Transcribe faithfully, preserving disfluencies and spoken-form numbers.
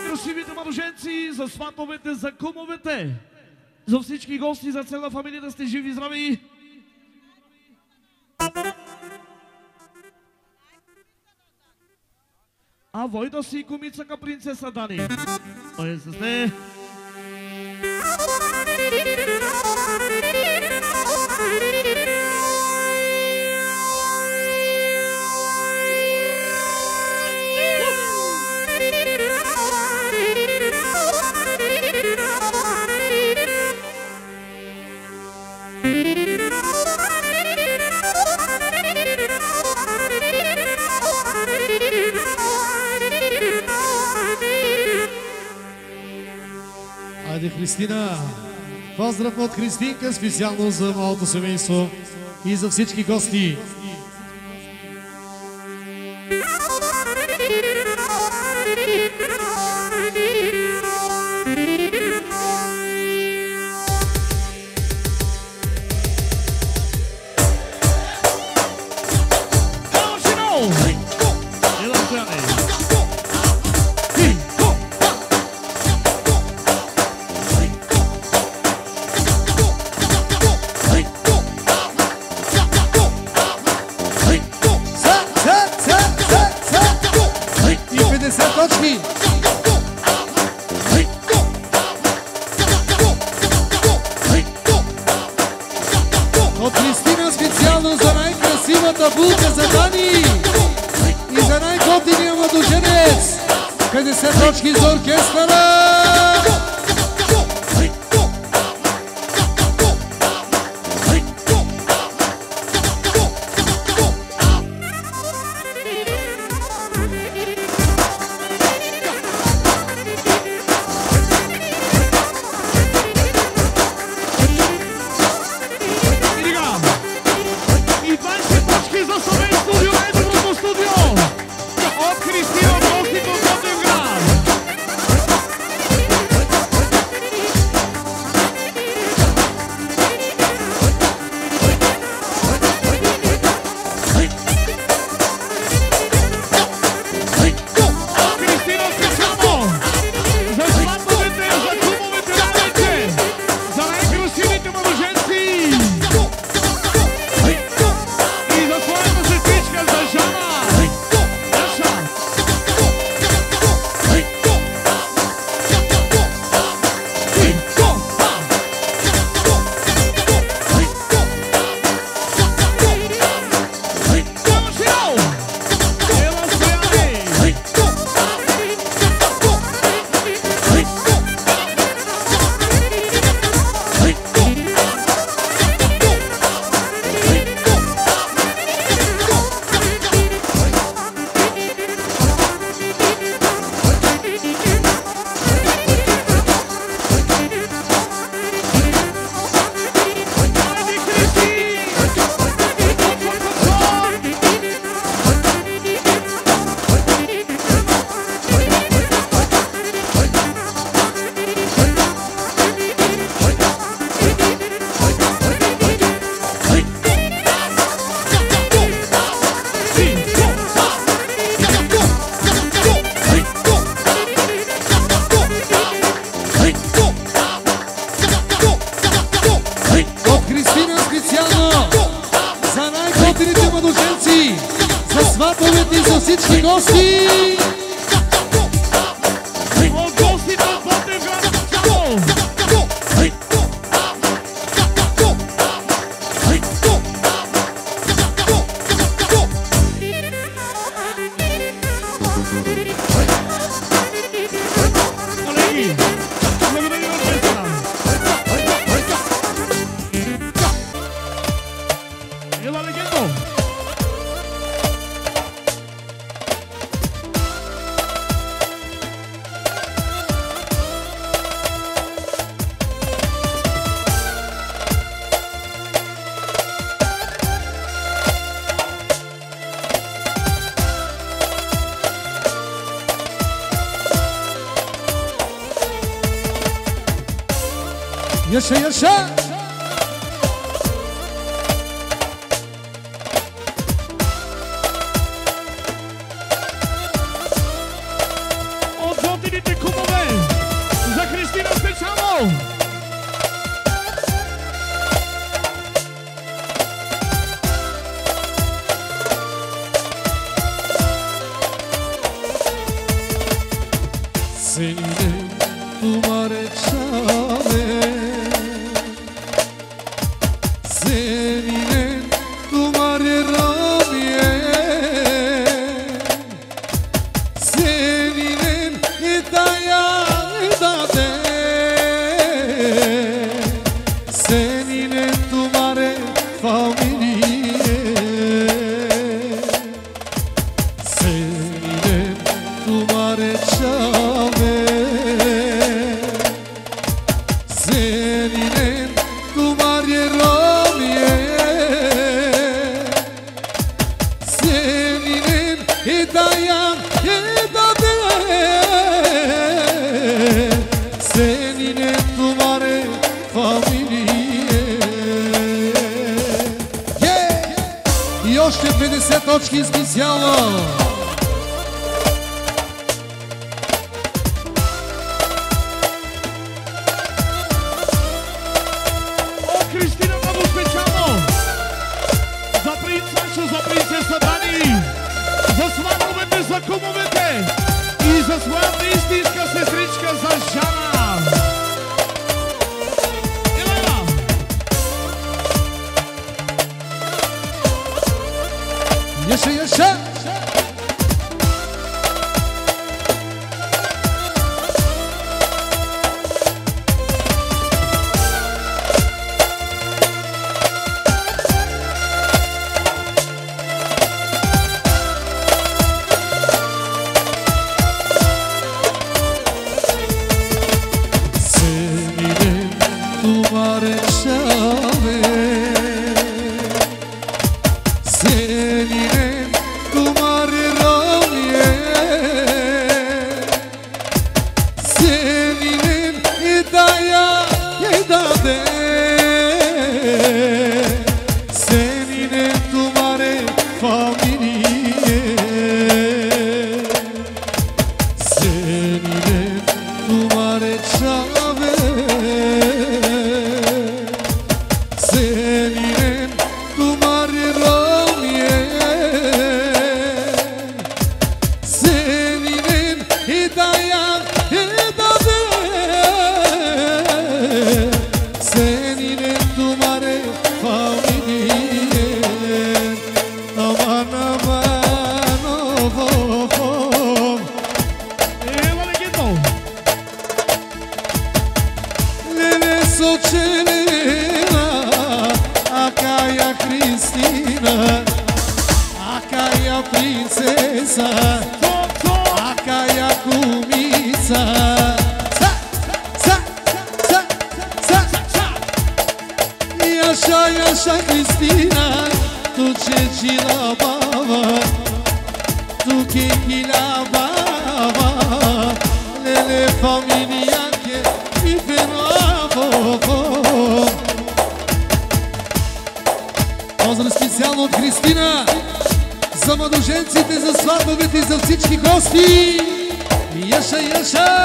най-красивите мъженци, за сватовете, за кумовете, за всички гости, за цяла фамилия да сте живи и здрави. А Войда си кумицака принцеса Дани. Ой, с не. Айде, Христина! Поздрав от Христинка, специално за малото семейство и за всички гости. От Христина специално за най-красивата булка за Дани и за най-готиния младоженец. петдесет точки за оркестъра! Сватовете за всички гости! От гостите от Ботевград цяло! Колеги, благодаря ви оркестъра! Ела легендо! Yaşa yaşa! O godinite kumu Браво! Seninle dumare çare, seninle dumare ramiye, seninle idaya idade, seninle dumare familiye, seninle dumare çare. Seninle dumar yeromiye, seninle hidayam hidade, seninle dumar familije. И още петдесет точки специално. За кумовете и за своята истинска сестричка за Жана. Елена! Яша, яша! За Христина, tu ce la baba, tu che la baba, le familia che mi bravo. Поздрав специално от Христина за младоженците, за сватовете и за всички гости. Яша, яша!